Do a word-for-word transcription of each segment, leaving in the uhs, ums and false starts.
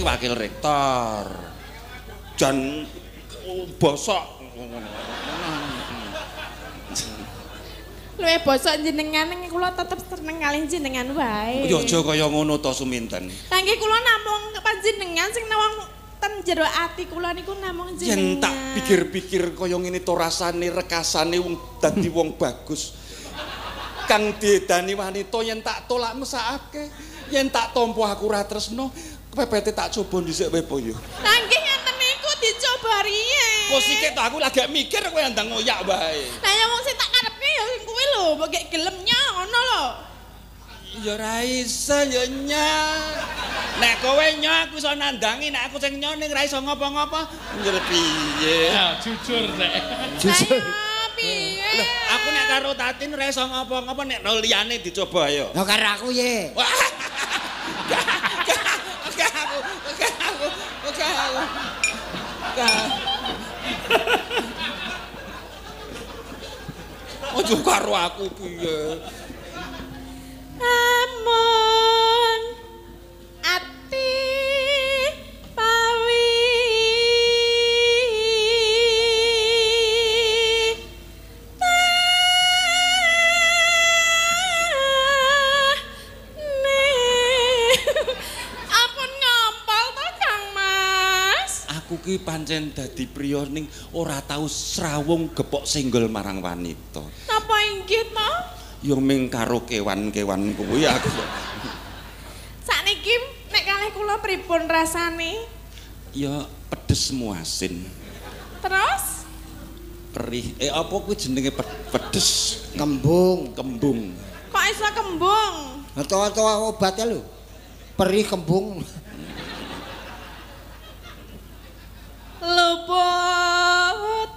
wakil rektor. Jan bosok. Luwe bosok jenengan nang kula tetep seneng kalih jenengan wae. Ya aja kaya ngono to Suminten. Lah nggih kula namung panjenengan sing nawang ten jero ati kula niku namung jenengan. Yen tak pikir-pikir kaya ngene to rasane rekasane wong dadi wong bagus. Kang diedani wanita yen tak tolak mesakake, yen tak tampa aku ra tresno, kepepete tak coba dhisik wae po yo. Lah nggih ngenten niku dicoba riye. Kok sik tak aku lagi mikir kowe ndang ngoyak wae. Lah ya wong sing tak karepe ya sing kuwi lho, mbok gelemnya ngono lho. Ya ra iso ya nya. Nek kowe nya aku iso nandangi, nek aku sing nya ning ra iso ngapa-ngapa. Njer piye? Ya jujur nek. Jujur. Piye? Lho, aku nek karo Tatin ra iso ngapa-ngapa nek no liyane dicoba ayo. Ya karo aku ye. Oke aku, oke aku, oke aku. Ojo karo aku piye. Amun ati pawi ampun ngompol to Kang Mas. Aku ki pancen dadi priya ning ora tau srawung gepok singgol marang wanita. Napa inggih to? Ya ming karo kewan-kewan kuwi aku. Sakniki nek kalih kula pripun rasane? Ya pedes muasin. Terus Perih. Eh apa kuwi jenenge pedes? Kembung. Kembung. kok iso kembung? Atau-atau obatnya lho. Perih kembung. Luput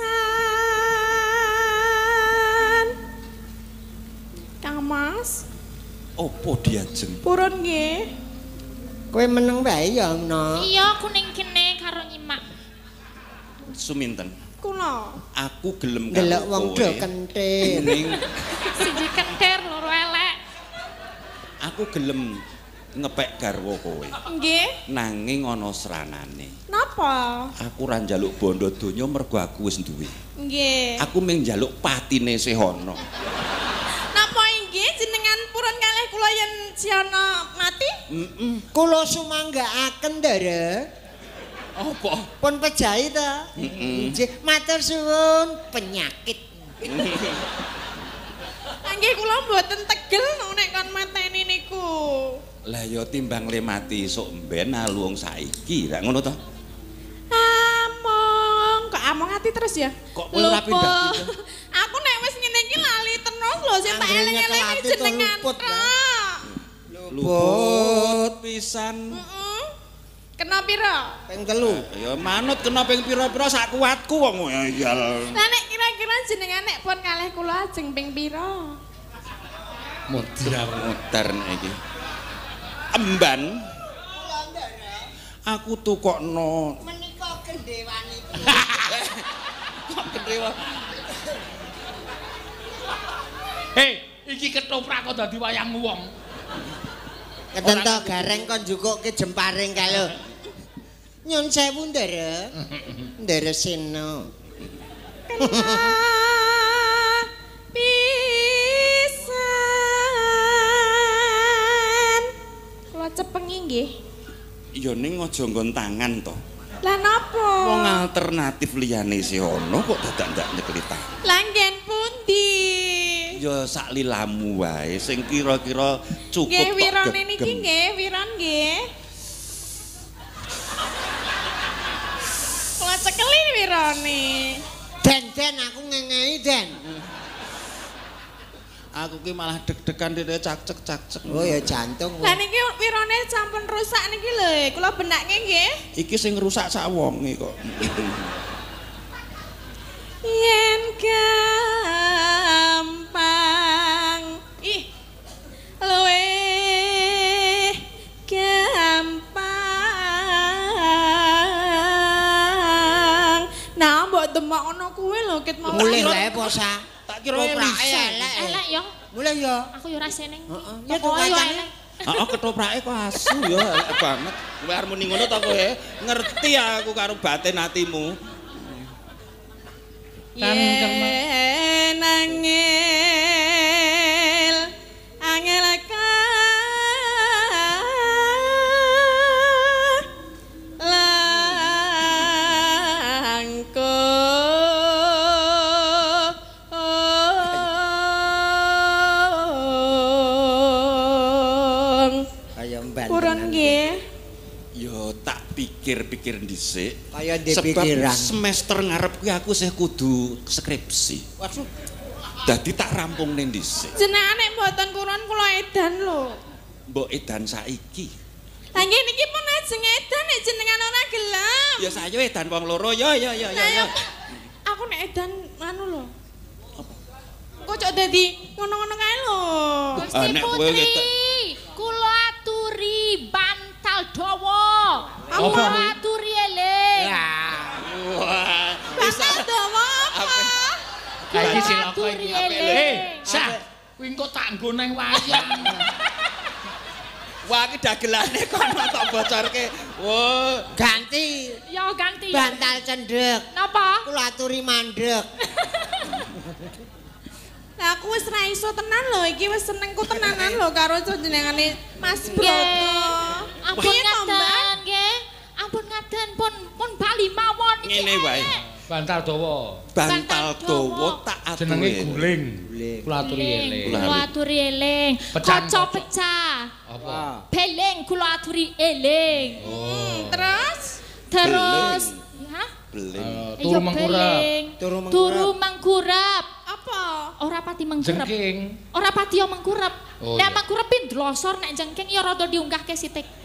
pisan. Kang Mas, Opo diajeng? purun nggih. Kowe meneng wae ya, no. Iya, aku ning kene karo nyimak. Suminten. Kula. Aku gelem karo Delok wong kowe. do kentir. Ning Siji kentir, loro elek. aku gelem ngepek garwa kowe. Nggih. Nanging ana seranane. Napa? Aku ra njaluk bondo donya mergo aku wis duwe. Nggih. Aku mung njaluk patine Sehana. Napa inggih jenengan purun kalih kula yen Siana mati? Heeh. Kula sumanggaaken, Ndara. Apa? Pun pejahi ta? Heeh. Nggih, matur suwun penyakit. Nggih kula mboten tegel nek kon mateni niku. Lah ya timbang le mati sok mben alu wong saiki, ra ngono to? Among, kok among ati terus ya? Kok kowe ora pindah-pindah? Aku nek wis ngene iki lali terus lho sing tak Anggere eling-eling nyekelati to jenengan. luput, Tok. Luput pisan. Heeh. Kena pira? Ping telu. Ya manut kena ping pira-pira sak kuatku wong ya. Lah nek kira-kira jenengan nek pun kalih kula ajeng ping pira? Mudar. Muter iki. Emban. Aku tukokno. Menika gendhewan iki. Kok kedhewa. Hei, iki ketoprak kok dadi wayang wong. Keten to gareng kon njukuke jemparing kae lho. Nyun sewu, Ndara. Ndara Sena. Pisan. Kula cepengi nggih. Ya ning aja nggon tangan to. Lah napa? Wong alternatif liyane Sehana kok dadak ndak nyekeli tangan. Lah nggen pundi? Ya sak lilamu wae sing kira-kira cukup Nggih tok wirane niki gegem. nggih, wiran nggih. Kula cekeli wirane. Den, Den, aku ngengei, Den. Aku ki malah deg-degan dhewe cak-cek-cak-cek. Oh ya jantung. Lah niki wirane sampun rusak niki lho, kula benake nggih. Iki sing rusak sak wonge kok. Yen gampang. Ih. Luwe gampang. Nah, mbok demak ngono kuwi lho ket mau. Mulih wae posa. Tak kira Koprake elise. elek. Elek yo. Mulih ya. Aku yo rasane. Heeh. Ya Toko tuh yo kacangnya. elek. Heeh, ketoprake kok asu ya elek banget. Kowe arep muni ngono ta kowe? Ngerti aku karo batin atimu. Yen angel angel ka pikir-pikir dhisik kaya ndek sebab pikiran semester ngarep kuwi aku sih kudu skripsi. Waduh, dadi tak rampung ning dhisik. Jenengane mboten kurun kula edan lho. Mbok edan saiki. Lah nggih niki pun ajeng edan nek jenengan ora gelem. Ya saya edan wong loro ya ya ya ya. Aku nek edan anu lho. Apa? Kok cok dadi ngono-ngono kae lho. Gusti Putri, kula aturi bantal dawa. Kula aturi eling. Wah, bantal dawa apa? Iki cilaka aturi iki. eling. Eh, Sah, kuwi engko tak nggo nang wayang. Wah, iki dagelane kono tak bocorke. Wah, ganti Ya ganti. bantal cendek. Napa? Kula aturi mandek. Lah aku wis ra iso tenan lho, iki wis senengku tenanan lho karo jenengane Mas Broto. Ampun ngaten nggih. Ampun ngaten pun pun bali mawon iki. ngene wae. Bantal dawa. Bantal dawa tak aturi. Jenenge guling. Kula aturi eling. Kula aturi eling. Pecahan Kaca kaca. pecah. Apa? Beling kula aturi eling. Oh. Terus Terus hah? Beling. Eh, Iya, Turu mengkurap. beling. Turu mengkurap. Turu mengkurap. apa? Ora pati mengkurap. Jengking. Ora pati yo mengkurap. Oh, Nek iya. mengkurap pin dlosor nek jengking ya rada diunggahke sithik.